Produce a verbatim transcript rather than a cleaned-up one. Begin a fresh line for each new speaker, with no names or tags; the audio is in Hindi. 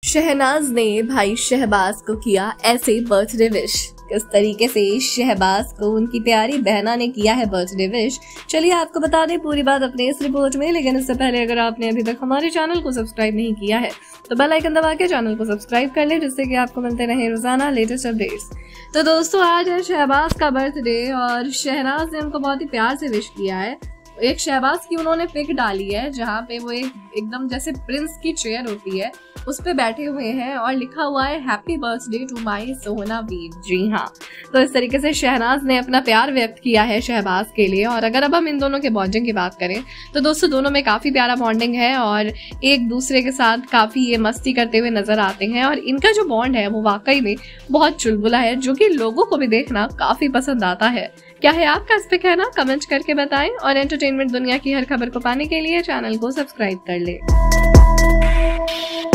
शहनाज ने भाई शहबाज को किया ऐसे बर्थडे विश। किस तरीके से शहबाज को उनकी प्यारी बहना ने किया है बर्थडे विश, चलिए आपको बता दें पूरी बात अपने इस रिपोर्ट में। लेकिन इससे पहले अगर आपने अभी तक हमारे चैनल को सब्सक्राइब नहीं किया है तो बेल आइकन दबा के चैनल को सब्सक्राइब कर ले, जिससे कि आपको मिलते रहे रोजाना लेटेस्ट अपडेट्स। तो दोस्तों, आज है शहबाज का बर्थडे और शहनाज ने उनको बहुत ही प्यार से विश किया है। एक शहबाज की उन्होंने पिक डाली है जहाँ पे वो एक एकदम जैसे प्रिंस की चेयर होती है उस पे बैठे हुए हैं और लिखा हुआ है हैप्पी बर्थडे टू माय सोहना वीर। जी हाँ, तो इस तरीके से शहनाज ने अपना प्यार व्यक्त किया है शहबाज के लिए। और अगर अब हम इन दोनों के बॉन्डिंग की बात करें तो दोस्तों दोनों में काफी प्यारा बॉन्डिंग है और एक दूसरे के साथ काफी ये मस्ती करते हुए नजर आते हैं। और इनका जो बॉन्ड है वो वाकई में बहुत चुलबुला है, जो कि लोगों को भी देखना काफी पसंद आता है। क्या है आपका इस पे कहना, कमेंट करके बताएं और एंटरटेनमेंट दुनिया की हर खबर को पाने के लिए चैनल को सब्सक्राइब कर ले।